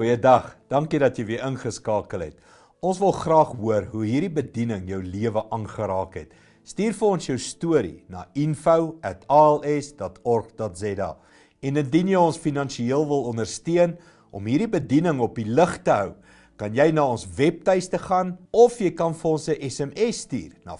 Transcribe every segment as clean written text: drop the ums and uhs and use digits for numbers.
Goeiedag, dankie dat jy weer ingeskakel het. Ons wil graag hoor hoe hierdie bediening jou lewe aangeraak het. Stuur vir ons jou storie na info@als.org.za. En indien jy ons finansiëel wil ondersteun om hierdie bediening op die lig te hou, kan jy na ons webtuiste gaan of jy kan vir ons 'n SMS stuur na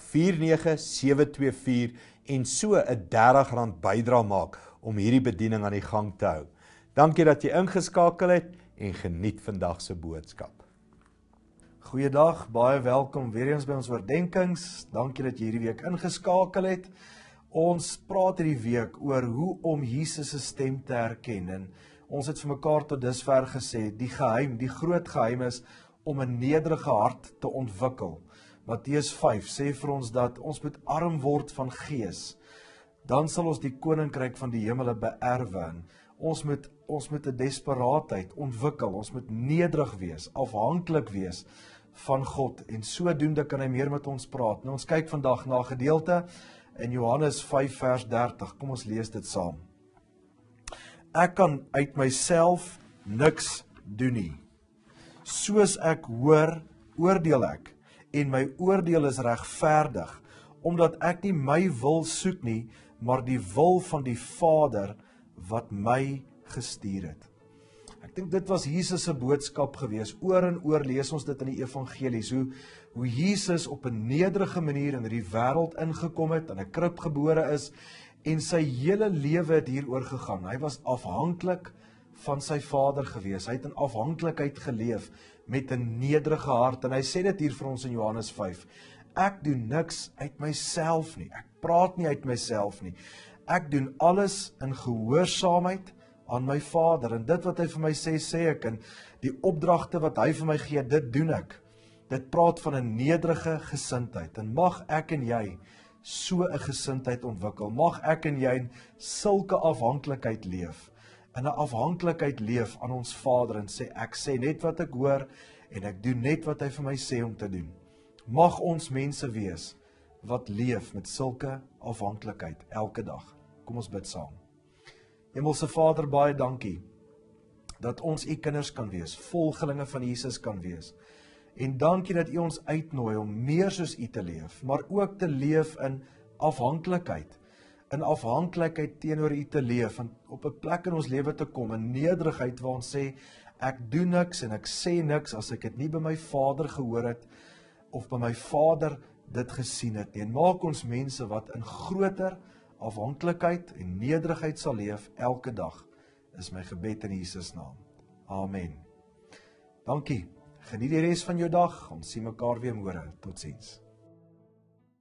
49724 en so 'n R30 bydrae maak om hierdie bediening aan die gang te hou. Dankie dat jy ingeskakel het en geniet vandag se boodskap. Goeiedag, baie welkom weer eens by ons oordenkings. Dankie dat jy hierdie week ingeskakel het. Ons praat hierdie week oor hoe om Jesus se stem te herken. En ons het vir mekaar tot dusver gesê, die groot geheim is om 'n nederige hart te ontwikkel. Matteus 5 sê vir ons dat ons moet arm word van gees. Dan sal ons die koninkryk van die hemele beerwe. Ons moet 'n desperaatheid ontwikkel. Ons moet nederig wees, afhanklik wees van God. En sodoende kan hy meer met ons praat. Nou, ons kyk vandag na 'n gedeelte in Johannes 5 vers 30. Kom ons lees dit saam. Ek kan uit myself niks doen nie. Soos ek hoor, oordeel ek, en my oordeel is regverdig, omdat ek nie my wil soek nie, maar die wil van die Vader wat my gestuur het. Ek dink dit was Jesus se boodskap gewees. Oor en oor lees ons dit in die evangelies, hoe Jesus op 'n nederige manier in hierdie wêreld ingekom het, in 'n krib gebore is, en sy hele lewe het hieroor gegaan. Hy was afhanklik van sy Vader gewees. Hy het in afhanklikheid geleef met 'n nederige hart. En hy sê dit hier vir ons in Johannes 5. Ek doen niks uit myself nie. Ek praat nie uit myself nie. Ek doen alles in gehoorsaamheid aan my Vader. En dit wat hy vir my sê, sê ek. En die opdragte wat hy vir my gee, dit doen ek. Dit praat van 'n nederige gesindheid. En mag ek en jy so 'n gesindheid ontwikkel. Mag ek en jy in sulke afhanklikheid leef. In 'n afhanklikheid leef aan ons Vader en sê, ek sê net wat ek hoor en ek doen net wat hy vir my sê om te doen. Mag ons mense wees wat leef met sulke afhanklikheid elke dag. Kom ons bid saam. Hemelse Vader, baie dankie dat ons u kinders kan wees, volgelinge van Jesus kan wees. En dankie dat u ons uitnooi om meer soos u te leef, maar ook te leef in afhanklikheid. In afhanklikheid teenoor u te leef en op 'n plek in ons lewe te kom, in nederigheid waar ons sê, ek doen niks en ek sê niks as ek dit nie by my Vader gehoor het of by my Vader dit gesien het nie. En maak ons mense wat in groter afhanklikheid en nederigheid sal leef elke dag, is my gebed in Jesus naam. Amen. Dankie. Geniet die res van jou dag. Ons sien mekaar weer môre. Totsiens.